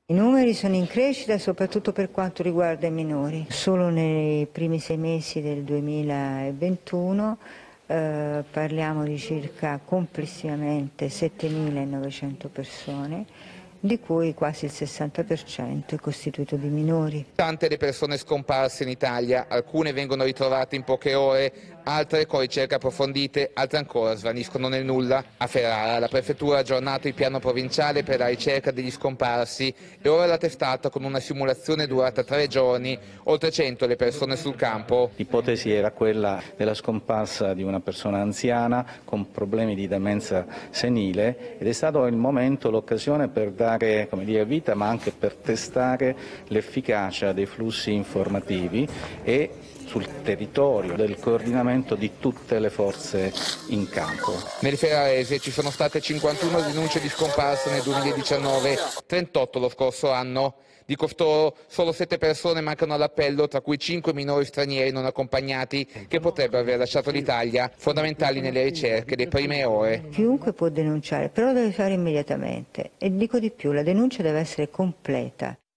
I numeri sono in crescita soprattutto per quanto riguarda i minori. Solo nei primi 6 mesi del 2021 parliamo di circa complessivamente 7.900 persone, di cui quasi il 60% è costituito di minori. Tante le persone scomparse in Italia, alcune vengono ritrovate in poche ore, altre con ricerche approfondite, altre ancora svaniscono nel nulla. A Ferrara la prefettura ha aggiornato il piano provinciale per la ricerca degli scomparsi e ora l'ha testato con una simulazione durata 3 giorni, oltre 100 le persone sul campo. L'ipotesi era quella della scomparsa di una persona anziana con problemi di demenza senile ed è stato il momento, l'occasione per dare, come dire, vita ma anche per testare l'efficacia dei flussi informativi e sul territorio del coordinamento di tutte le forze in campo. Nel ferrarese ci sono state 51 denunce di scomparsa nel 2019, 38 lo scorso anno. Di costoro solo 7 persone mancano all'appello, tra cui 5 minori stranieri non accompagnati che potrebbero aver lasciato l'Italia, fondamentali nelle ricerche delle prime ore. Chiunque può denunciare, però lo deve fare immediatamente e dico di più, la denuncia deve essere completa.